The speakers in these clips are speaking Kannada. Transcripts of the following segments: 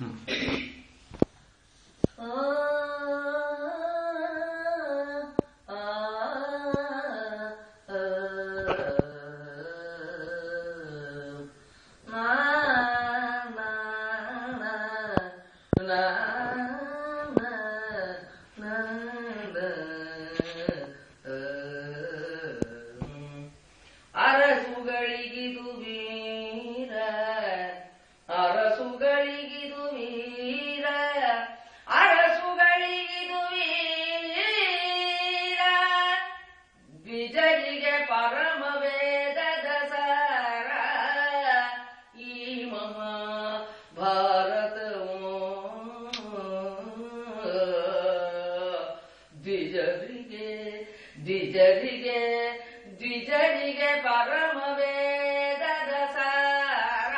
ದ್ವಿಜರಿಗೆ ಪರಮ ವೇದದ ಸಾರ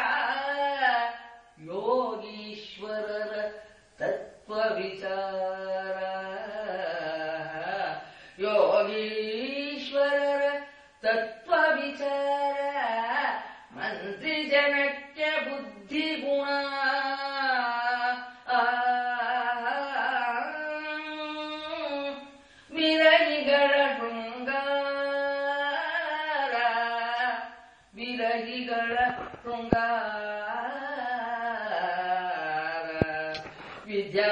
ಯೋಗೀಶ್ವರರ ತತ್ವ ವಿಚಾರ ಯೋಗೀಶ್ವರರ ತತ್ವ ವಿಚಾರ ಮಂತ್ರಿ ಜನಕ್ಕೆ ಬುದ್ಧಿ ಗುಣ ವಿರಹಿಗಳ ಶೃಂಗಾರ ವಿರಹಿಗಳ ಶೃಂಗಾರ ವಿದ್ಯಾ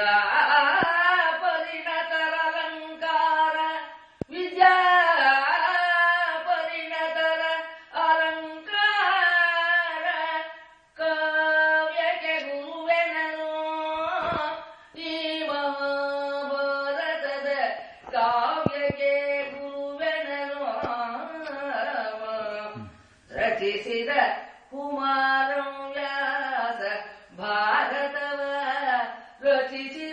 ಪರಿಣತರ ಅಲಂಕಾರ ವಿದ್ಯಾ ಪರಿಣತರ ಅಲಂಕಾರ ಕಾವ್ಯಕ್ಕೆ ಗುರುವೆನನು ಈ ಮಹಾಭಾರತದ ಕಾವ್ಯಕ್ಕೆ ಗುರುವೆನನು ರಚಿಸಿದ ಕುಮಾರಂ ವ್ಯಾಸ ಭಾರತವ ರಚಿಸಿ